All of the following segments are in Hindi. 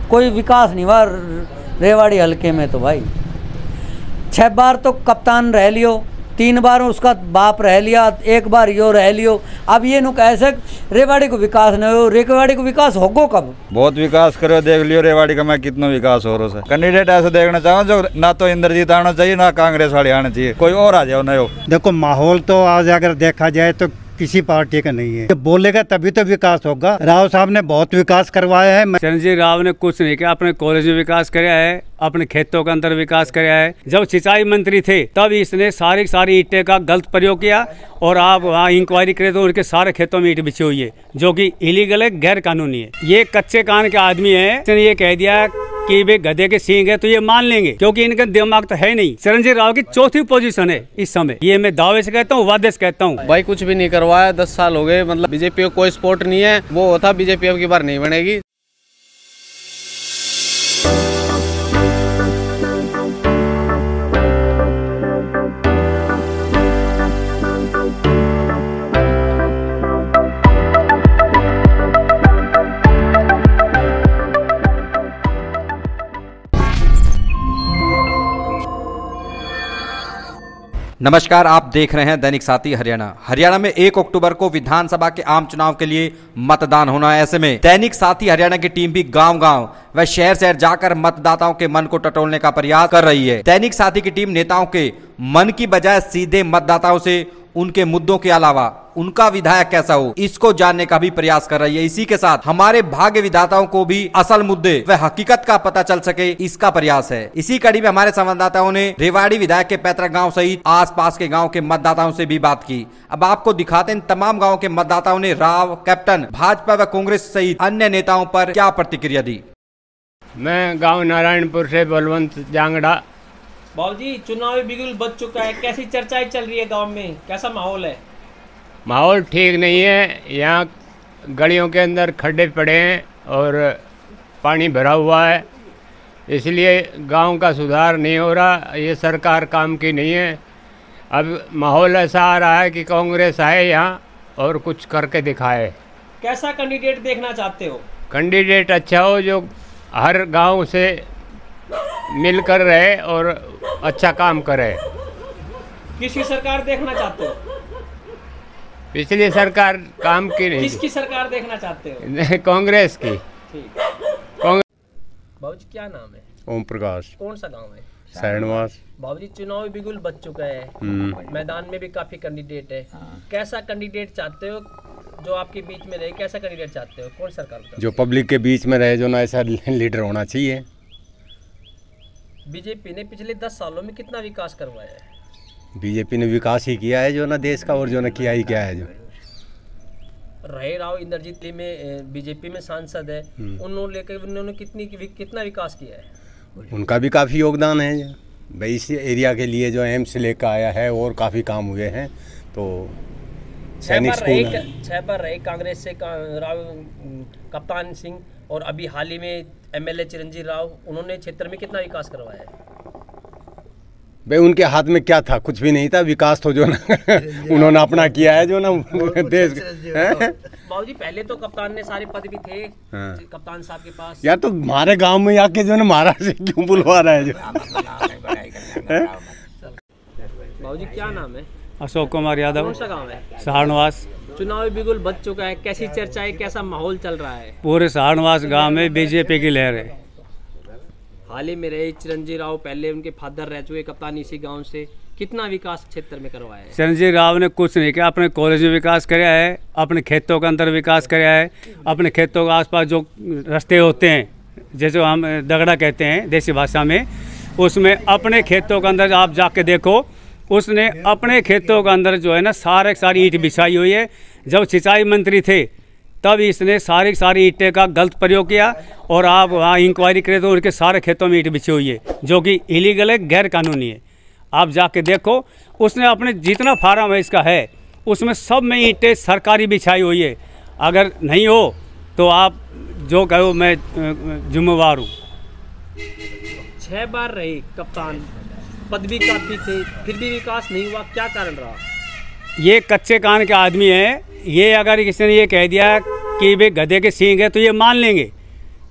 कोई विकास नहीं हुआ रेवाड़ी हल्के में। तो भाई 6 बार तो कप्तान रह लियो, 3 बार उसका बाप रह लिया, 1 बार यो रह लियो। अब ये नु कैसे रेवाड़ी को विकास नहीं हो, रेवाड़ी को विकास होगो कब? बहुत विकास करो, देख लियो रेवाड़ी का मैं कितना विकास हो रहा है। कैंडिडेट ऐसे देखना चाहूँ जो ना तो इंद्रजीत आना चाहिए ना कांग्रेस वाले आना चाहिए, कोई और आ जाओ नयो। देखो माहौल तो आज अगर देखा जाए तो किसी पार्टी का नहीं है, बोलेगा तभी तो विकास होगा। राव साहब ने बहुत विकास करवाया है। चिरंजीव राव ने कुछ नहीं किया, अपने कॉलेज में विकास कराया है, अपने खेतों के अंदर विकास कराया है। जब सिंचाई मंत्री थे तब इसने सारी ईंटें का गलत प्रयोग किया और आप वहाँ इंक्वायरी करें तो उनके सारे खेतों में ईंट बिछी हुई है, जो कि इलीगल है, गैर कानूनी है। ये कच्चे कान के आदमी है, इसने ये कह दिया कि वे गधे के सींग है तो ये मान लेंगे, क्योंकि इनका दिमाग तो है नहीं। चिरंजीव राव की 4थी पोजीशन है इस समय। ये मैं दावे से कहता हूँ, वादे से कहता हूँ। भाई कुछ भी नहीं करवाया, 10 साल हो गए। मतलब बीजेपी को कोई सपोर्ट नहीं है। वो होता बीजेपी अब की बार नहीं बनेगी। नमस्कार, आप देख रहे हैं दैनिक साथी हरियाणा। हरियाणा में 1 अक्टूबर को विधानसभा के आम चुनाव के लिए मतदान होना है। ऐसे में दैनिक साथी हरियाणा की टीम भी गांव-गांव व शहर जाकर मतदाताओं के मन को टटोलने का प्रयास कर रही है। दैनिक साथी की टीम नेताओं के मन की बजाय सीधे मतदाताओं से उनके मुद्दों के अलावा उनका विधायक कैसा हो, इसको जानने का भी प्रयास कर रही है। इसी के साथ हमारे भाग्य विधाताओं को भी असल मुद्दे व हकीकत का पता चल सके, इसका प्रयास है। इसी कड़ी में हमारे संवाददाताओं ने रेवाड़ी विधायक के पैतृक गांव सहित आसपास के गांव के मतदाताओं से भी बात की। अब आपको दिखाते हैं तमाम गाँव के मतदाताओं ने राव, कैप्टन, भाजपा व कांग्रेस सहित अन्य नेताओं पर क्या प्रतिक्रिया दी। मैं गाँव नारायणपुर से बलवंत जांगड़ा। बाबू जी, चुनावी बिगुल बच चुका है, कैसी चर्चाएं चल रही है गांव में, कैसा माहौल है? माहौल ठीक नहीं है। यहाँ गलियों के अंदर खड्डे पड़े हैं और पानी भरा हुआ है, इसलिए गांव का सुधार नहीं हो रहा। ये सरकार काम की नहीं है। अब माहौल ऐसा आ रहा है कि कांग्रेस आए यहाँ और कुछ करके दिखाए। कैसा कैंडिडेट देखना चाहते हो? कैंडिडेट अच्छा हो, जो हर गांव से मिलकर रहे और अच्छा काम करे। किसकी सरकार देखना चाहते हो? पिछली सरकार काम की नहीं। किसकी सरकार देखना चाहते हो? कांग्रेस की। ठीक। बाबू जी, क्या नाम है? ओम प्रकाश। कौन सा गांव है? शरणवास। बाबू जी, चुनावी बिगुल बच चुका है, मैदान में भी काफी कैंडिडेट है। कैसा कैंडिडेट चाहते हो जो आपके बीच में रहे? कैसा कैंडिडेट चाहते हो? कौन सरकार? जो पब्लिक के बीच में रहे, जो ना ऐसा लीडर होना चाहिए। बीजेपी ने पिछले 10 सालों में कितना विकास करवाया है? बीजेपी ने विकास ही किया है जो ना देश का, और जो ना किया ही क्या है। जो रहे राव इंद्रजीत में बीजेपी में सांसद है, उन्होंने कितना विकास किया है? उनका भी काफ़ी योगदान है भाई। इस एरिया के लिए जो एम्स लेकर आया है और काफ़ी काम हुए हैं। तो सैनिक स्कूल 6 बार रहे कांग्रेस से राव कप्तान सिंह, और अभी हाल ही में एमएलए चिरंजीव राव, उन्होंने क्षेत्र में कितना विकास करवाया है? भाई उनके हाथ में क्या था? कुछ भी नहीं था। विकास तो जो ना उन्होंने अपना किया है, जो ना देश। बाबूजी, पहले तो कप्तान ने सारे पद भी थे कप्तान साहब के पास। यार तो हमारे गांव में आके जो ना महाराज से क्यों बुलवा रहा है? जो बाबूजी, क्या नाम है? अशोक कुमार यादव। कौन सा गाँव है? सहारनवास। चुनावी बिगुल बच चुका है, कैसी चर्चाएं, कैसा माहौल चल रहा है? पूरे सहारनवास गांव में बीजेपी की लहर है। हाल ही में रहे चिरंजीव राव, पहले उनके फादर रह चुके कप्तान इसी गांव से, कितना विकास क्षेत्र में करवाया है? चिरंजीव राव ने कुछ नहीं किया, अपने कॉलेज में विकास कराया है, अपने खेतों के अंदर विकास कराया है। अपने खेतों के आसपास जो रास्ते होते हैं, जैसे हम दगड़ा कहते हैं देसी भाषा में, उसमें अपने खेतों के अंदर आप जाके देखो, उसने अपने खेतों के अंदर जो है ना सारी ईंट बिछाई हुई है। जब सिंचाई मंत्री थे तब इसने सारी ईंटें का गलत प्रयोग किया और आप वहाँ इंक्वायरी करें तो उनके सारे खेतों में ईंट बिछी हुई है, जो कि इलीगल है, गैर कानूनी है। आप जाके देखो, उसने अपने जितना फार्म है इसका है, उसमें सब में ईंटें सरकारी बिछाई हुई है। अगर नहीं हो तो आप जो कहो, मैं जिम्मेवार हूँ। 6 बार रहे कप्तान, पद भी काफी थे, फिर भी विकास नहीं हुआ, क्या कारण रहा? ये कच्चे कान के आदमी हैं। ये अगर किसी ने ये कह दिया कि वे गधे के सींग है तो ये मान लेंगे,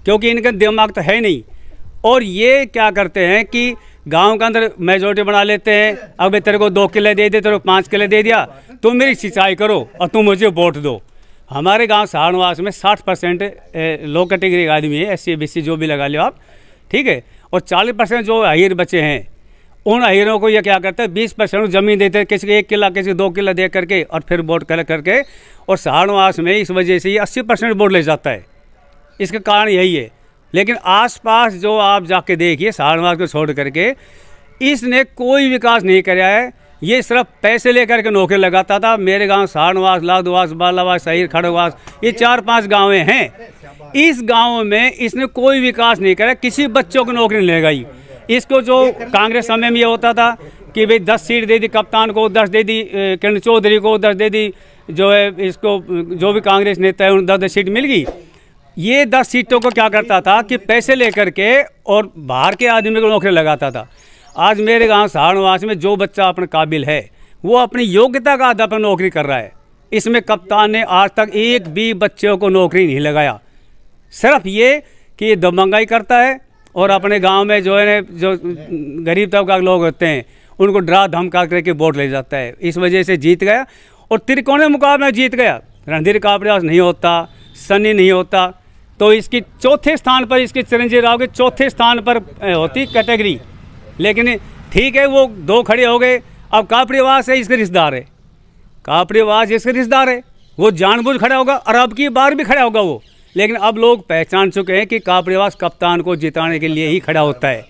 क्योंकि इनका दिमाग तो है नहीं। और ये क्या करते हैं कि गांव के अंदर मेजोरिटी बना लेते हैं। अब तेरे को 2 किले दे दे, तेरे को 5 किले दे दिया, तुम मेरी सिंचाई करो और तुम मुझे वोट दो। हमारे गांव सहारनवास में 60% लो कैटेगरी का आदमी है, SC BC जो भी लगा लो आप, ठीक है। और 40% जो अहीर बचे हैं, उन अहीरों को ये क्या करते हैं 20% ज़मीन देते हैं, किसी को 1 किला किसी को 2 किला दे करके, और फिर वोट कलेक्ट करके। और सहारनवास में इस वजह से ये 80% वोट ले जाता है। इसका कारण यही है। लेकिन आसपास जो आप जाके देखिए सहारनवास को छोड़ करके, इसने कोई विकास नहीं कराया है। ये सिर्फ पैसे लेकर के नौकरी लगाता था। मेरे गांव सहारनवास, लादवास, बालावास, सहीर, खड़गवास, ये 4-5 गाँव हैं। इस गांव में इसने कोई विकास नहीं करा, किसी बच्चों को नौकरी नहीं लगाई। इसको जो कांग्रेस समय में ये होता था कि भाई 10 सीट दे दी कप्तान को, 10 दे दी किरण चौधरी को, 10 दे दी जो है इसको, जो भी कांग्रेस नेता है उन्हें 10 सीट मिल गई। ये 10 सीटों को क्या करता था कि पैसे लेकर के और बाहर के आदमी को नौकरी लगाता था। आज मेरे गांव सहारनवास में जो बच्चा अपने काबिल है वो अपनी योग्यता का आधार पर नौकरी कर रहा है। इसमें कप्तान ने आज तक एक भी बच्चों को नौकरी नहीं लगाया। सिर्फ ये कि ये दबंगाई करता है और अपने गांव में जो है जो गरीब तबका के लोग होते हैं उनको डरा धमका करके वोट ले जाता है। इस वजह से जीत गया और त्रिकोणीय मुकाबले में जीत गया। रणधीर कापड़ियास नहीं होता, सन्नी नहीं होता, तो इसकी चौथे स्थान पर, इसके चिरंजीवी राव के चौथे स्थान पर होती कैटेगरी। लेकिन ठीक है, वो 2 खड़े हो गए। अब कापड़ियास है इसके रिश्तेदार है, कापड़ियास इसके रिश्तेदार है, वो जानबूझ खड़ा होगा और अब की बार भी खड़ा होगा वो। लेकिन अब लोग पहचान चुके हैं कि कापड़ियास कप्तान को जिताने के लिए ही खड़ा होता है।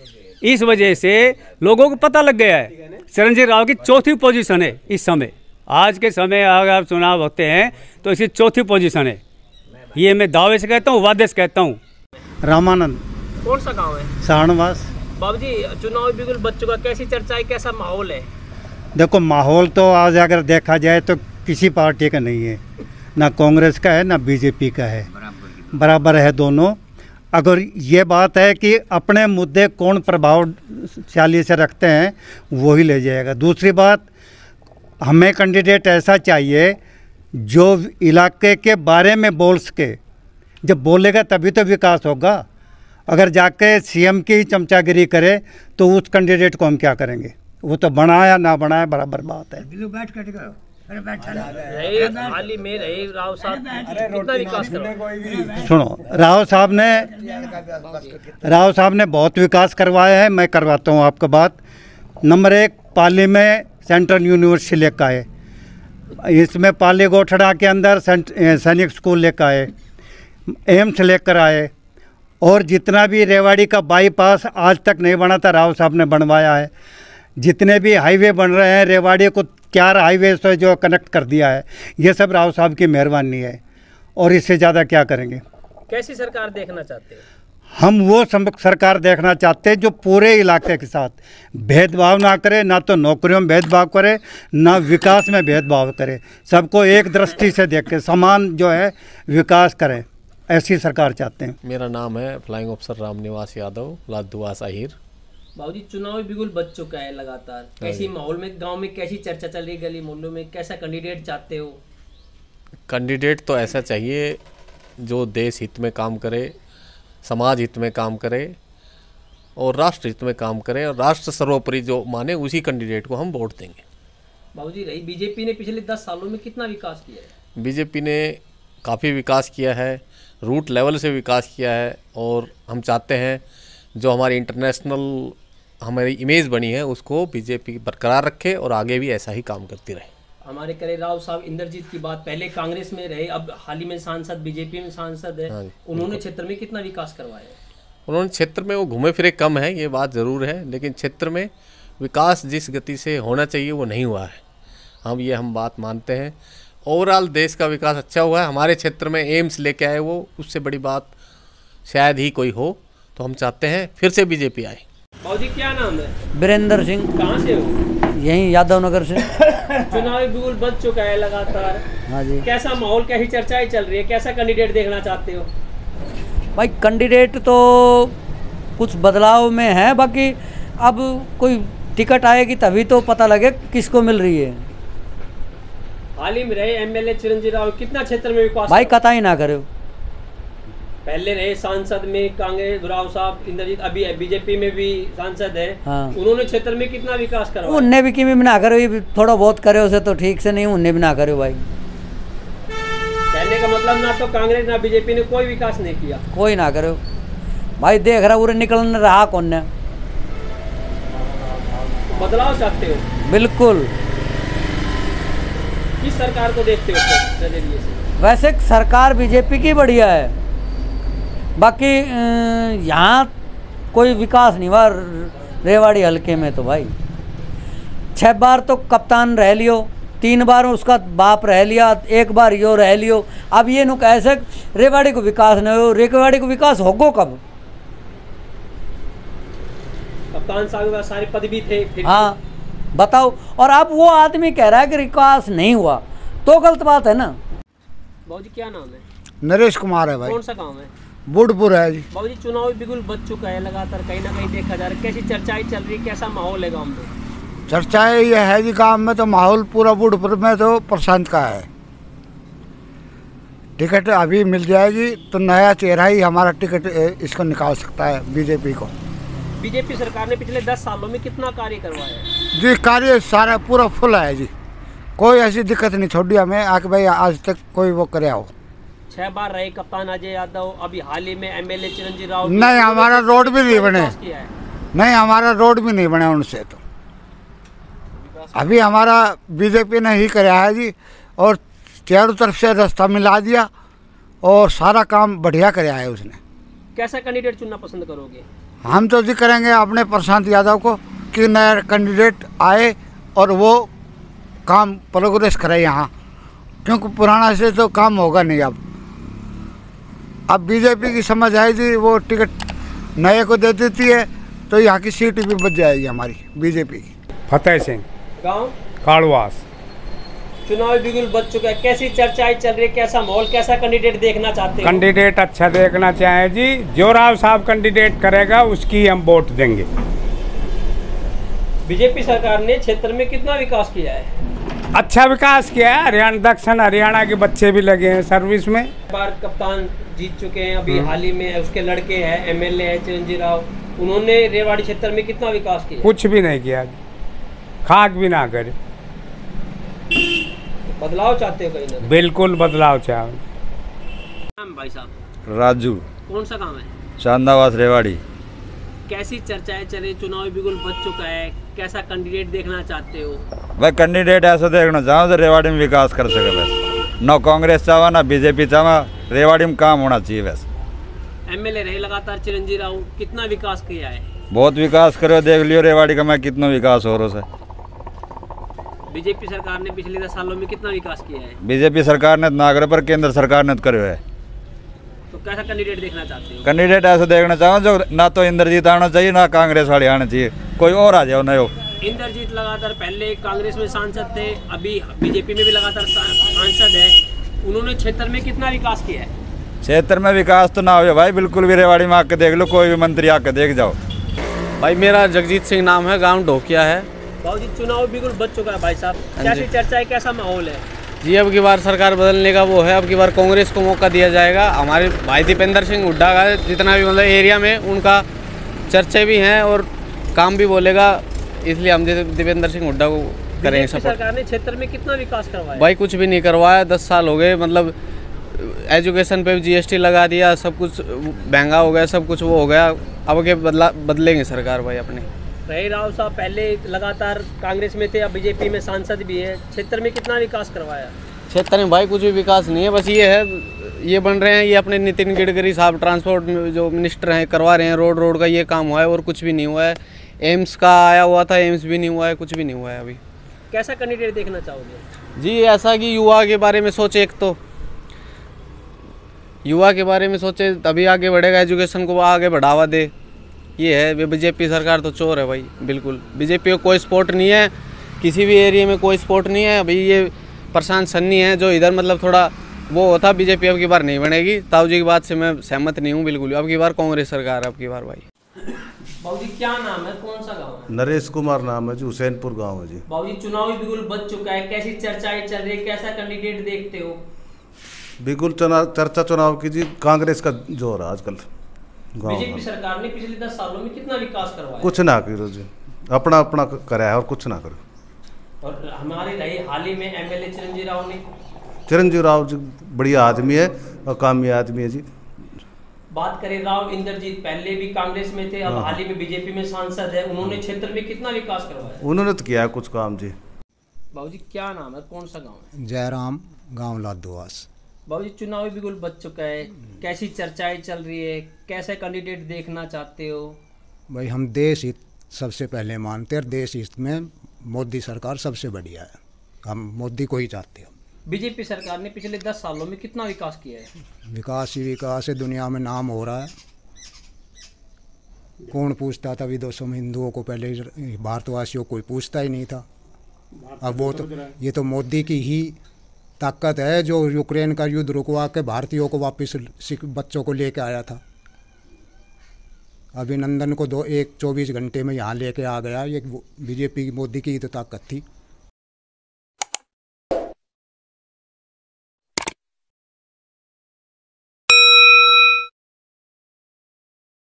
इस वजह से लोगों को पता लग गया है चिरंजीवी राव की चौथी पोजीशन है इस समय। आज के समय अगर चुनाव होते हैं तो इसकी चौथी पोजीशन है। ये मैं दावे से कहता हूँ, वादे से कहता हूँ। रामानंद। कौन सा गांव है? सहारनवास। बाबूजी, चुनाव बिल्कुल बच्चों का कैसी चर्चा है, कैसा माहौल है? देखो, माहौल तो आज अगर देखा जाए तो किसी पार्टी का नहीं है, ना कांग्रेस का है ना बीजेपी का है, बराबर है दोनों। अगर ये बात है कि अपने मुद्दे कौन प्रभावशाली से रखते हैं वही ले जाएगा। दूसरी बात, हमें कैंडिडेट ऐसा चाहिए जो इलाके के बारे में बोल सके। जब बोलेगा तभी तो विकास होगा। अगर जाके सीएम की चमचागिरी करे तो उस कैंडिडेट को हम क्या करेंगे? वो तो बनाया ना बनाया बराबर बात है। हाल ही में रहे राव साहब कितना विकास करा? सुनो, राव साहब ने बहुत विकास करवाया है। मैं करवाता हूँ आपको बात। नंबर 1, पाली में सेंट्रल यूनिवर्सिटी लेकर आए, इसमें पाली गोठड़ा के अंदर सैनिक स्कूल लेकर आए, एम्स लेकर आए, और जितना भी रेवाड़ी का बाईपास आज तक नहीं बना था राव साहब ने बनवाया है। जितने भी हाईवे बन रहे हैं, रेवाड़ी को 4 हाईवे से जो कनेक्ट कर दिया है, ये सब राव साहब की मेहरबानी है। और इससे ज़्यादा क्या करेंगे? कैसी सरकार देखना चाहते हैं? हम वो सरकार देखना चाहते हैं जो पूरे इलाके के साथ भेदभाव ना करे, ना तो नौकरियों में भेदभाव करे, ना विकास में भेदभाव करे, सबको एक दृष्टि से देख के समान जो है विकास करें, ऐसी सरकार चाहते हैं। मेरा नाम है फ्लाइंग ऑफिसर रामनिवास यादव, लादुआस अहीर। बाबूजी, चुनाव बिगुल बच चुका है लगातार, कैसी माहौल में गांव में कैसी चर्चा चल रही, गली मोहल्लों में कैसा कैंडिडेट चाहते हो? कैंडिडेट तो ऐसा चाहिए जो देश हित में काम करे, समाज हित में काम करे और राष्ट्र हित में काम करे, और राष्ट्र सर्वोपरि जो माने उसी कैंडिडेट को हम वोट देंगे। बाबूजी, रही बीजेपी ने पिछले 10 सालों में कितना विकास किया है? बीजेपी ने काफ़ी विकास किया है, रूट लेवल से विकास किया है, और हम चाहते हैं जो हमारी इंटरनेशनल हमारी इमेज बनी है उसको बीजेपी बरकरार रखे और आगे भी ऐसा ही काम करती रहे। हमारे करे राव साहब इंद्रजीत की बात, पहले कांग्रेस में रहे, अब हाल ही में सांसद, बीजेपी में सांसद है। उन्होंने क्षेत्र में कितना विकास करवाया है? उन्होंने क्षेत्र में वो घूमे फिरे कम है, ये बात ज़रूर है, लेकिन क्षेत्र में विकास जिस गति से होना चाहिए वो नहीं हुआ है। हम बात मानते हैं। ओवरऑल देश का विकास अच्छा हुआ है। हमारे क्षेत्र में एम्स लेके आए वो, उससे बड़ी बात शायद ही कोई हो। तो हम चाहते हैं फिर से बीजेपी आए। बाबूजी, क्या नाम है? वीरेंद्र सिंह। कहाँ से हो? यहीं यादव नगर से। चुनाव बिगुल बच चुका है लगातार। हाँ जी। कैसा माहौल, कैसी चर्चाएं चल रही है, कैसा कैंडिडेट देखना चाहते हो? भाई, कैंडिडेट तो कुछ बदलाव में है, बाकी अब कोई टिकट आएगी तभी तो पता लगे किसको मिल रही है। हाल ही में रहे एमएलए चिरंजीवी राव, कितना क्षेत्र में विकास? भाई, कतई ना करो, पहले रहे सांसद में कांग्रेस राव साहब इंद्रजीत, अभी बीजेपी में भी सांसद है। हाँ। उन्होंने क्षेत्र में कितना विकास करवाया? उनने भी किमी ना करो, थोड़ा बहुत करे उसे तो ठीक से नहीं, उनने भी ना करे भाई। कहने का मतलब ना तो कांग्रेस ना बीजेपी ने कोई विकास नहीं किया, कोई ना करे भाई। देख रहा उरे निकल रहा कौन ने। बदलाव चाहते हो? बिल्कुल। किस सरकार को देखते हो नजरिए से? वैसे सरकार बीजेपी की बढ़िया है, बाकी यहाँ कोई विकास नहीं हुआ रेवाड़ी हल्के में तो भाई। 6 बार तो कप्तान रह लियो, 3 बार उसका बाप रह लिया, 1 बार यो रह लियो। अब ये नु कैसे रेवाड़ी को विकास नहीं हो, रेवाड़ी को विकास होगो कब? कप्तान साहब का सारे पद भी थे फिर। हाँ बताओ। और अब वो आदमी कह रहा है कि विकास नहीं हुआ, तो गलत बात है ना। बाबूजी क्या नाम है? नरेश कुमार है भाई। कौन सा गांव है? बुढ़पुर है जी। बाबूजी चुनावी बिगुल बच चुका है लगातार, कहीं ना कहीं देखा जा रहा है, कैसी चर्चाएं चल रही, कैसा माहौल है गांव में? चर्चाएं ये है जी, गांव में तो माहौल पूरा बुढ़पुर में तो प्रशांत का है। टिकट अभी मिल जाएगी तो नया चेहरा ही हमारा टिकट इसको निकाल सकता है बीजेपी को। बीजेपी सरकार ने पिछले 10 सालों में कितना कार्य करवाया है? जी कार्य सारा पूरा फुल है जी, कोई ऐसी दिक्कत नहीं छोड़ी हमें आके भाई आज तक कोई वो करे हो। 6 बार रहे कप्तान अजय यादव, अभी हाल ही में एमएलए चिरंजीव राव। नहीं हमारा रोड भी नहीं बने, नहीं हमारा रोड भी नहीं बने उनसे तो। अभी हमारा बीजेपी ने ही कराया है जी, और चारों तरफ से रास्ता मिला दिया और सारा काम बढ़िया कराया है उसने। कैसा कैंडिडेट चुनना पसंद करोगे? हम तो जी करेंगे अपने प्रशांत यादव को कि नया कैंडिडेट आए और वो काम प्रोग्रेस करे यहाँ, क्योंकि पुराना से तो काम होगा नहीं। अब बीजेपी की समझ है जी, वो टिकट नए को दे देती है तो यहाँ की सीट भी बच जाएगी हमारी बीजेपी की। फतेह सिंह, गांव काड़वास। चुनावी बिगुल बच चुका है, कैसी चर्चाएं चल रही है, कैसा माहौल, कैसा कैंडिडेट देखना चाहते हो? कैंडिडेट अच्छा देखना चाहे जी, जो राव साहब कैंडिडेट करेगा उसकी हम वोट देंगे। बीजेपी सरकार ने क्षेत्र में कितना विकास किया है? अच्छा विकास किया है, हरियाणा दक्षिण हरियाणा के बच्चे भी लगे हैं सर्विस में। बार कप्तान जीत चुके हैं, अभी हाल ही में उसके लड़के हैं एमएलए है चिरंजीव राव, उन्होंने रेवाड़ी क्षेत्र में कितना विकास किया? कुछ भी नहीं किया, खाक भी ना करे। बदलाव चाहते हो कहीं ना? बिल्कुल बदलाव चाहे। नाम भाई साहब? राजू। कौन सा काम है? चांदावास रेवाड़ी। कैसी चर्चाएं चल रही, चुनावी बिगुल बच चुका है, कैसा कैंडिडेट देखना चाहते हो? भाई कैंडिडेट ऐसा देखना चाहो जो रेवाड़ी में विकास कर सके, बस ना कांग्रेस चावा ना बीजेपी चावा, रेवाड़ी में काम होना चाहिए बस। एमएलए रहे लगातार चिरंजीव राव, कितना विकास किया है? बहुत विकास करो, देख लियो रेवाड़ी का मैं कितना विकास हो रहा है। बीजेपी सरकार ने पिछले 10 सालों में कितना विकास किया है? बीजेपी सरकार ने ना करे पर केंद्र सरकार ने तो करे है। तो कैसा कैंडिडेट देखना चाहते हो? कैंडिडेट ऐसा देखना चाहो जो ना तो इंद्रजीत आना चाहिए ना कांग्रेस वाले आना चाहिए, कोई और आ जाओ नयो। इंद्रजीत लगातार पहले कांग्रेस में सांसद थे, अभी बीजेपी में भी लगातार सांसद है, उन्होंने क्षेत्र में कितना विकास किया है? क्षेत्र में विकास तो ना हो भाई, बिल्कुल भी रेवाड़ी में आके देख लो, कोई भी मंत्री आके देख जाओ। भाई मेरा जगजीत सिंह नाम है, गांव ढोकिया है। बाबूजी चुनाव बिल्कुल बच चुका है भाई साहब, कैसी चर्चा है, कैसा माहौल है? जी अब की बार सरकार बदलने का वो है, अब की बार कांग्रेस को मौका दिया जाएगा। हमारे भाई दीपेंद्र सिंह हुड्डा का जितना भी मतलब एरिया में उनका चर्चे भी हैं और काम भी बोलेगा, इसलिए हम दीपेंद्र सिंह हुड्डा को करेंगे सपोर्ट। सरकार ने क्षेत्र में कितना विकास करवाया? भाई कुछ भी नहीं करवाया, 10 साल हो गए, मतलब एजुकेशन पे जीएसटी लगा दिया, सब कुछ महंगा हो गया, सब कुछ वो हो गया। अब के बदलेंगे सरकार भाई अपने। रही राव साहब पहले लगातार कांग्रेस में थे, अब बीजेपी में सांसद भी है, क्षेत्र में कितना विकास करवाया? क्षेत्र में भाई कुछ भी विकास नहीं है, बस ये है, ये बन रहे हैं, ये अपने नितिन गडकरी साहब ट्रांसपोर्ट जो मिनिस्टर हैं करवा रहे हैं, रोड का ये काम हुआ है और कुछ भी नहीं हुआ है। एम्स का आया हुआ था, एम्स भी नहीं हुआ है, कुछ भी नहीं हुआ है अभी। कैसा कैंडिडेट देखना चाहोगे? जी ऐसा कि युवा के बारे में सोचे, एक तो युवा के बारे में सोचे तभी आगे बढ़ेगा, एजुकेशन को आगे बढ़ावा दे। ये है, बीजेपी सरकार तो चोर है भाई, बिल्कुल बीजेपी को कोई सपोर्ट नहीं है, किसी भी एरिया में कोई सपोर्ट नहीं है। अभी ये प्रशांत सन्नी है जो इधर मतलब थोड़ा वो होता, बीजेपी अब की बार नहीं बनेगी। ताऊ जी की बात से मैं सहमत नहीं हूँ बिल्कुल, अब की बार कांग्रेस सरकार है अब की बार भाई। बाबूजी क्या नाम है, कौन सा गाँव है? नरेश कुमार नाम है जी, हुसैनपुर गाँव है जी। बाबूजी चुनावी बिगुल बच चुका है, कैसी चर्चाएं चल रही है, कैसा कैंडिडेट देखते हो? बिल्कुल चर्चा चुनाव की जी, कांग्रेस का जोर है आजकल गाँव बीजेपी में। सरकार ने पिछले 10 सालों में कितना विकास करवाया? कुछ ना करो जी, अपना अपना करा है और कुछ ना करो। और हमारे रहे हाल ही में एमएलए चिरंजीव राव ने, चिरंजीव राव जी बढ़िया आदमी है और कामी आदमी है जी। बात करें राव इंद्रजीत, पहले भी कांग्रेस में थे, अब हाल ही में बीजेपी में सांसद है, उन्होंने क्षेत्र में कितना विकास करवाया? उन्होंने तो किया है कुछ काम जी। बाबूजी क्या नाम है, कौन सा गाँव है? जयराम, गाँव लादुआस। बाबूजी चुनावी बिगुल बच चुका है, कैसी चर्चाएं चल रही है, कैसे कैंडिडेट देखना चाहते हो? भाई हम देश हित सबसे पहले मानते हैं, देश हित में मोदी सरकार सबसे बढ़िया है, हम मोदी को ही चाहते हैं। बीजेपी सरकार ने पिछले 10 सालों में कितना विकास किया है? विकास ही विकास है, दुनिया में नाम हो रहा है। कौन पूछता था विदेशों में हिंदुओं को, पहले भारतवासियों को कोई पूछता ही नहीं था। अब वो तो ये तो मोदी की ही ताकत है जो यूक्रेन का युद्ध रुकवा के भारतीयों को वापस बच्चों को लेके आया था। अभिनंदन को 24 घंटे में यहाँ लेके आ गया, ये बीजेपी मोदी की ही तो ताकत थी।